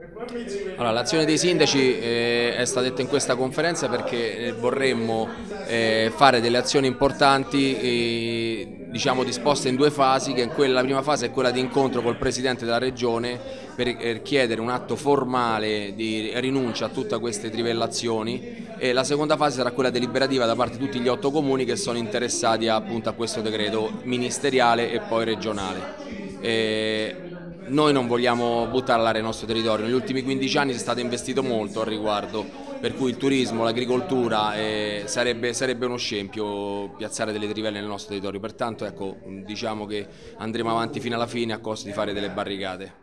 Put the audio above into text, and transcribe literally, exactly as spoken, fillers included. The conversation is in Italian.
Allora, l'azione dei sindaci eh, è stata detta in questa conferenza perché eh, vorremmo eh, fare delle azioni importanti, eh, diciamo disposte in due fasi, che quella, la prima fase è quella di incontro col Presidente della Regione per eh, chiedere un atto formale di rinuncia a tutte queste trivellazioni, e la seconda fase sarà quella deliberativa da parte di tutti gli otto comuni che sono interessati a, appunto, a questo decreto ministeriale e poi regionale. Eh, Noi non vogliamo buttare all'aria il nostro territorio, negli ultimi quindici anni è stato investito molto al riguardo, per cui il turismo, l'agricoltura, eh, sarebbe, sarebbe uno scempio piazzare delle trivelle nel nostro territorio, pertanto ecco, diciamo che andremo avanti fino alla fine a costo di fare delle barricate.